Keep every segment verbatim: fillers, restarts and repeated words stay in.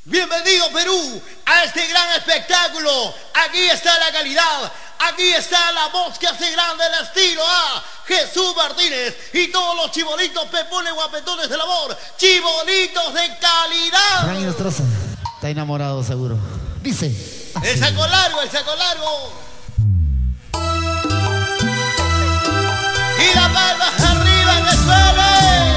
Bienvenido Perú a este gran espectáculo. Aquí está la calidad, aquí está la voz que hace grande el estilo A. Jesús Martínez y todos los chibolitos, pepones, guapetones del amor, chibolitos de calidad. Frank Nostroza está enamorado seguro. Dice así. El saco largo, el saco largo. Y la palma arriba que suene.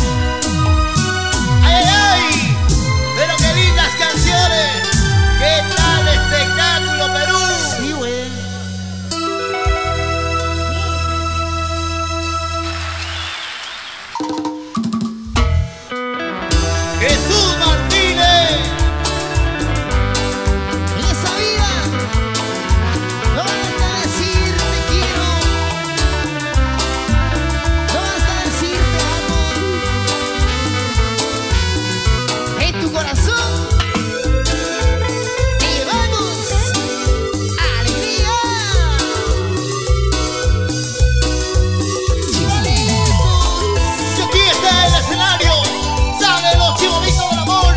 ¡Ay, ay, ay! Pero qué lindas canciones. ¿Qué tal espectáculo, Perú? Sí, güey. Jesús Martínez. En esa vida no basta decir te quiero, no basta decir te amo. En tu corazón te llevamos alegría. Chibolitos. Y aquí está el escenario. Salen los chibolitos del amor.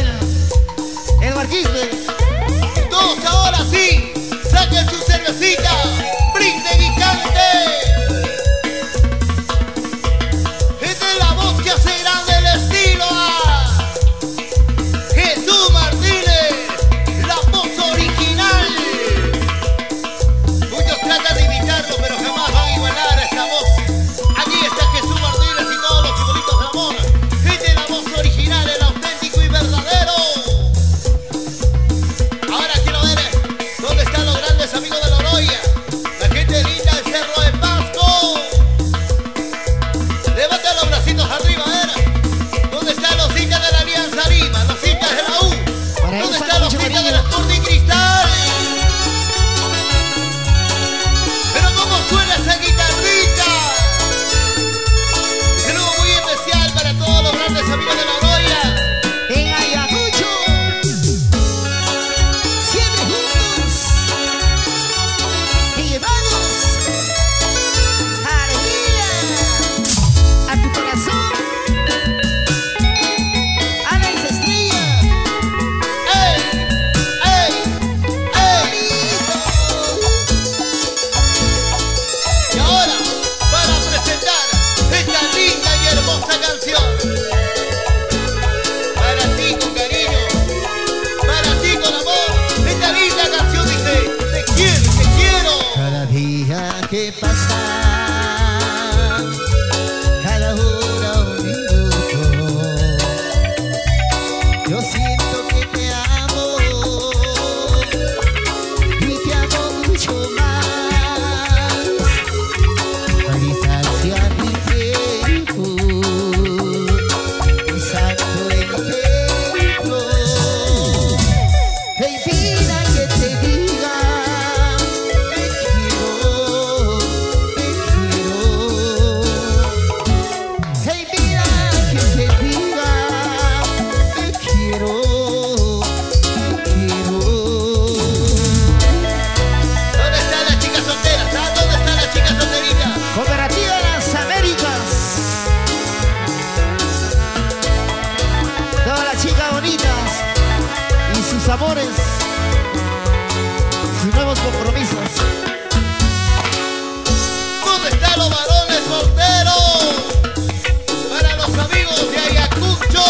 El Marquisme. Todos ahora sí, saquen su cervecita, brinden y canten. Esta es la voz que hace grande el estilo a Jesús Martínez, la voz original. Muchos tratan de imitarlo, pero jamás van a igualar a esta voz. Aquí está Jesús Martínez y todos los chibolitos del amor. Esta es la voz original, el auténtico y verdadero. Ahora quiero ver dónde están los grandes amigos de Loroya, la gente linda del Cerro de Pasco. Levanten los bracitos arriba, a ver. ¿Dónde están los hinchas de la Alianza Lima? Los hinchas de la U. ¿Dónde están los hinchas de la Sporting Cristal? Pero cómo suena esa guitarrita. Un saludo muy especial para todos los grandes amigos de Loroya. En Ayacucho. Siempre juntos. Y llevados. Alegría. A tu corazón. Ana y Estrella. ¡Ey! ¡Ey! ¡Ey! Y ahora, para presentar esta linda y hermosa canción, para ti con cariño, para ti con amor, esta linda canción dice: te quiero, te quiero. Cada día que pasa, cada hora un minuto, yo siento que te amo y te amo mucho más. La distancia mi tiempo, mi santo en templo. Hey, vida que te diga, te quiero, te quiero. Hey, vida que te diga, te quiero, te quiero. ¿Dónde están las chicas solteras? ¿Ah? ¿Dónde están las chicas solteritas? Cooperativa Las Américas. Todas las chicas bonitas y sus amores, sus nuevos compromisos. ¿Dónde están los varones solteros? Para los amigos de Ayacucho.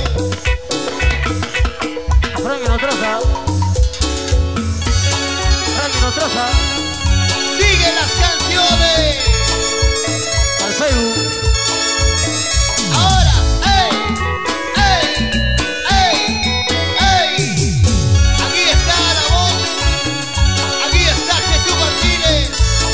Frankie Nostroza. Frankie Nostroza. Siguen las canciones. Al Facebook. Ahora, ey, ey, ey, ey. Aquí está la voz. Aquí está Jesús Martínez.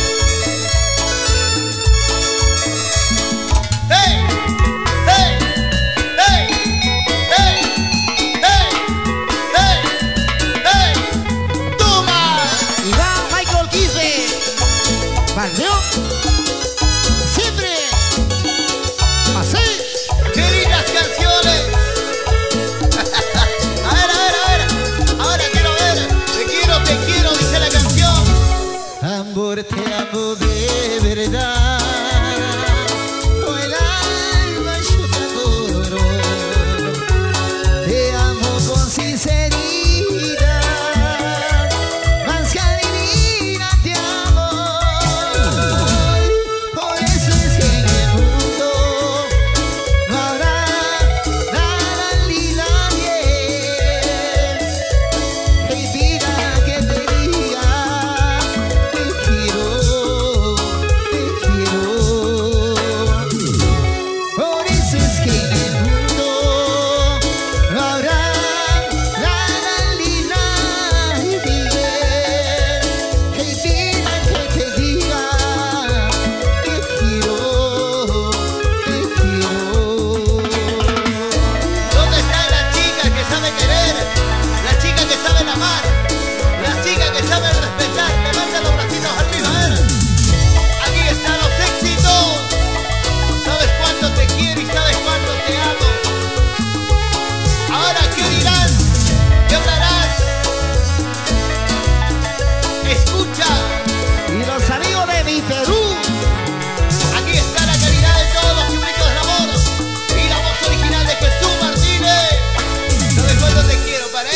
Ey, ey, ey, ey, ey, ey, ey. Toma. Iván Michael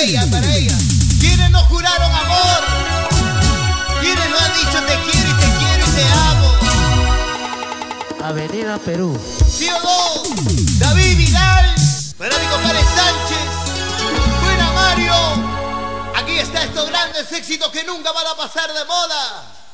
ella, para ella. ¿Quiénes nos juraron amor? ¿Quiénes nos han dicho te quiero y te quiero y te amo? Avenida Perú. ¿Sí o no? David Vidal, para mi compadre Sánchez, buena Mario. Aquí está estos grandes éxitos que nunca van a pasar de moda.